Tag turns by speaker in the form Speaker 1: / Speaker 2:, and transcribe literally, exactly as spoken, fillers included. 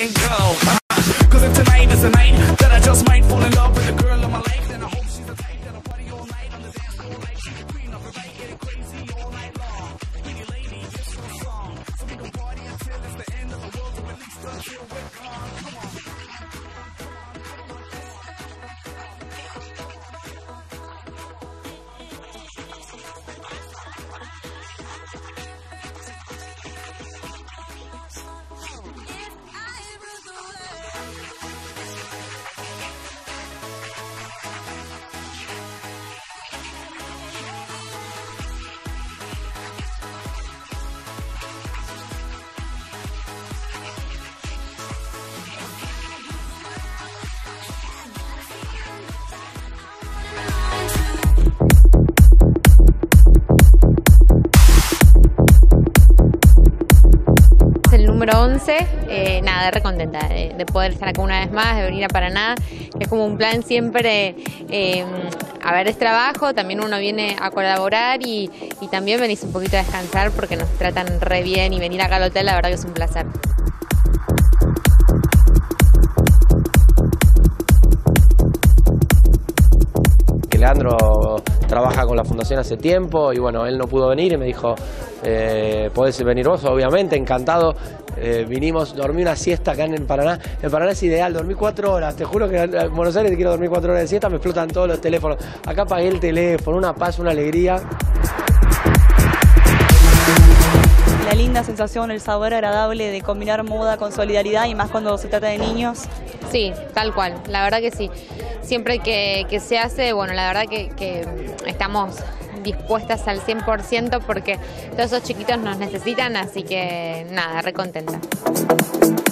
Speaker 1: can't go. Cause if tonight is the night that I just might fall in love with the girl of my life, then I hope she's the type that'll party all night on the dance floor like she's the queen of the night, getting crazy all night long. Lady, lady, this is a song, so we can party until it's the end of the world, or at least until we're gone. Come on.
Speaker 2: Número once, eh, nada, re contenta de, de poder estar acá una vez más, de venir a Paraná, que es como un plan siempre, eh, a ver, es trabajo, también uno viene a colaborar y, y también venís un poquito a descansar porque nos tratan re bien y venir acá al hotel la verdad que es un placer.
Speaker 3: Leandro trabaja con la fundación hace tiempo y bueno, él no pudo venir y me dijo, eh, podés venir vos, obviamente, encantado. Eh, vinimos, dormí una siesta acá en Paraná. En Paraná es ideal, dormí cuatro horas, te juro que en Buenos Aires quiero dormir cuatro horas de siesta, me explotan todos los teléfonos. Acá apagué el teléfono, una paz, una alegría.
Speaker 4: La linda sensación, el sabor agradable de combinar moda con solidaridad y más cuando se trata de niños.
Speaker 2: Sí, tal cual, la verdad que sí. Siempre que, que se hace, bueno, la verdad que, que estamos dispuestas al cien por ciento porque todos esos chiquitos nos necesitan, así que nada, re contenta.